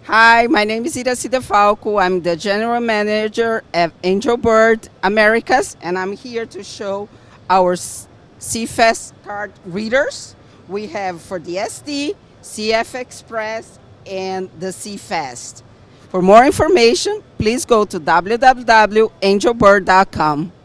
Hi, my name is Ida Falco. I'm the General Manager at Angelbird Americas, and I'm here to show our CFast card readers. We have for the SD, CFexpress, and the CFast. For more information, please go to www.angelbird.com.